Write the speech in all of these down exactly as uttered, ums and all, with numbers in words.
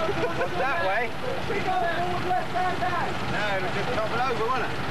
That way? We got it all left hand down. No, it was just topple over, wasn't it?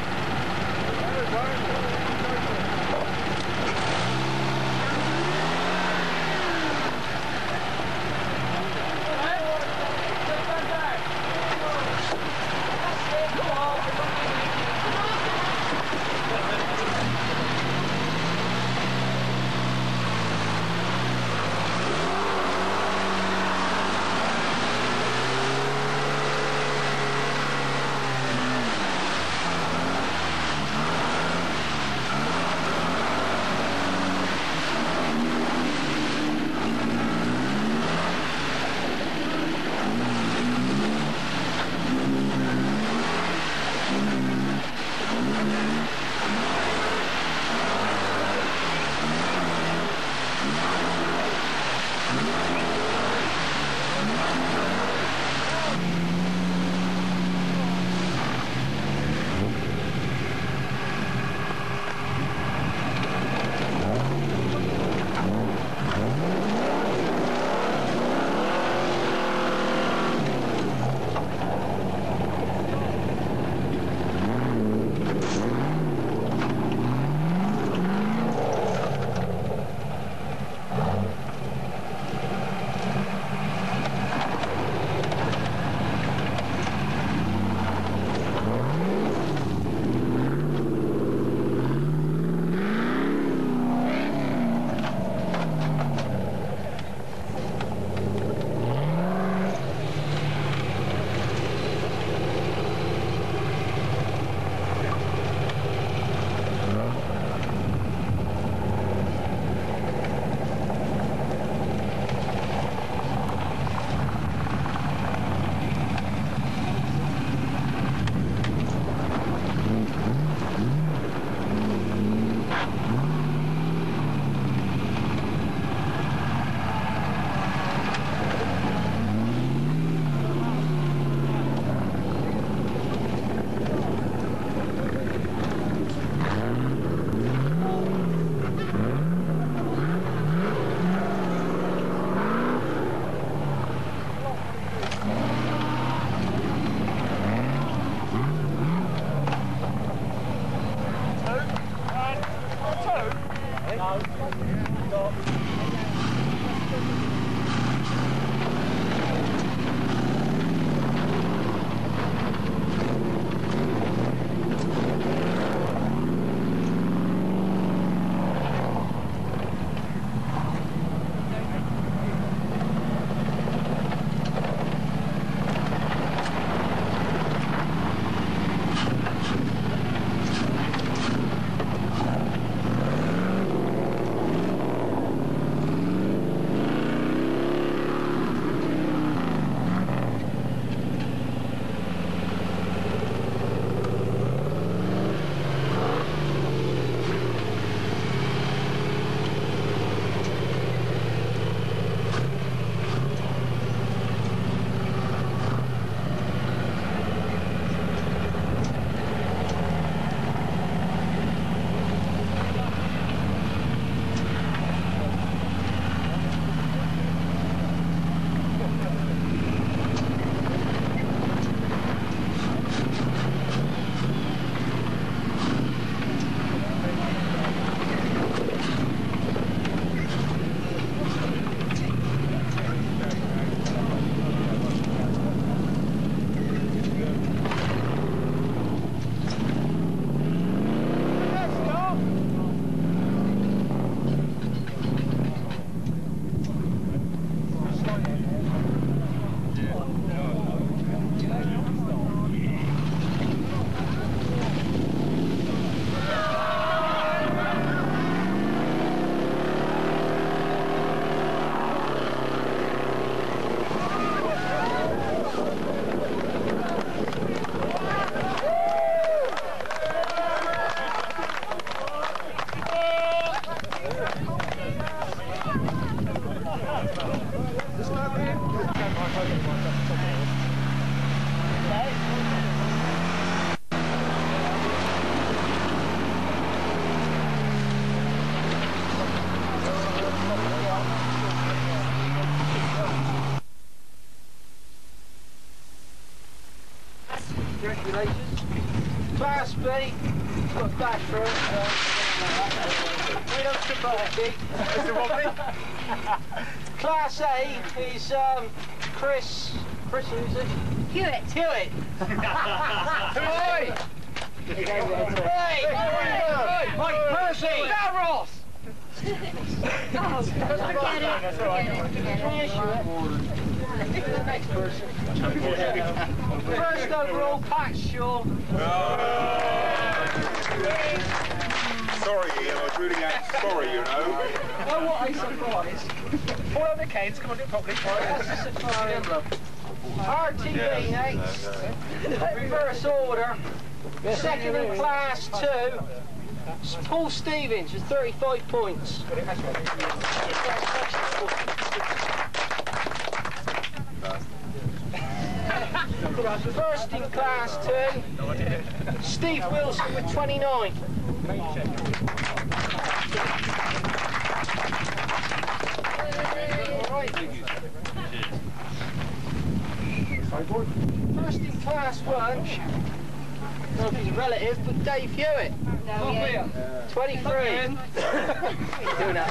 Congratulations. Class B, got a dash for it. We don't support it. Class A is um, Chris. Chris, who's it? Hewitt. Hewitt. Oi! Hey! Mike Percy! Ross! Oh, forget it. Forget it. Forget it. Next person. First overall, Pat Shaw. Sorry, Ian, I was reading out sorry, you know. Oh, what a surprise. Pull out the canes, come on, do it properly. That's a surprise. R T V next. Reverse order. Second in class two. Paul Stevens with thirty-five points. First in class two. Steve Wilson with twenty-nine. First in class one. Not his relative, but Dave Hewitt. No, yeah. twenty-three. Doing that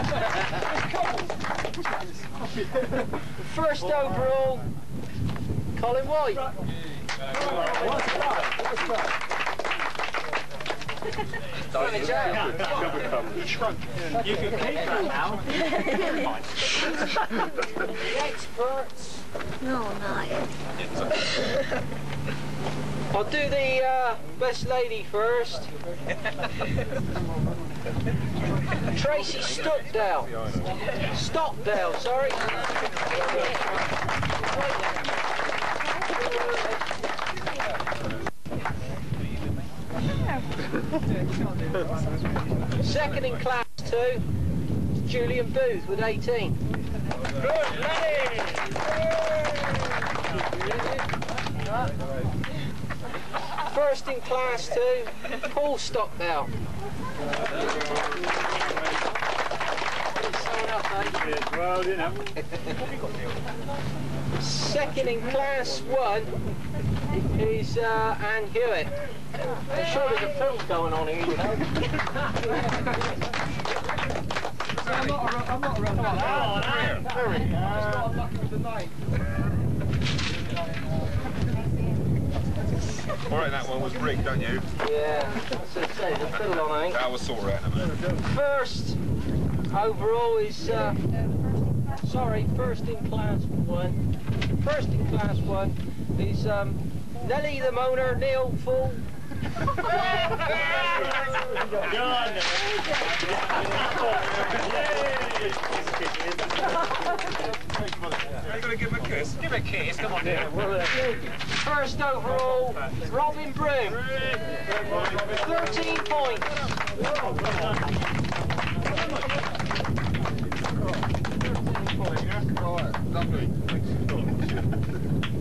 there. First overall, Colin White. Going to jail. You can keep that now. The experts. No, no. I'll do the uh, best lady first. Tracy Stockdale. Stockdale, sorry. Second in class two, Julian Booth with eighteen. Good lady! First in class two, Paul Stockdale. Second in class one is uh, Anne Hewitt. I'm sure there's a film going on here, you know. I'm not, I'm not around. Oh, no. I'm not lucky with the name. All right, that one was rigged, don't you? Yeah, that's what I say, the fiddle on, I think. That was sore out in a minute. First overall is, uh, sorry, first in class one. First in class one is um, Nelly the Moaner, Neil Full. Are you going to give him a kiss? Give a kiss, come on now. First overall, Robin Broom. thirteen points. Lovely.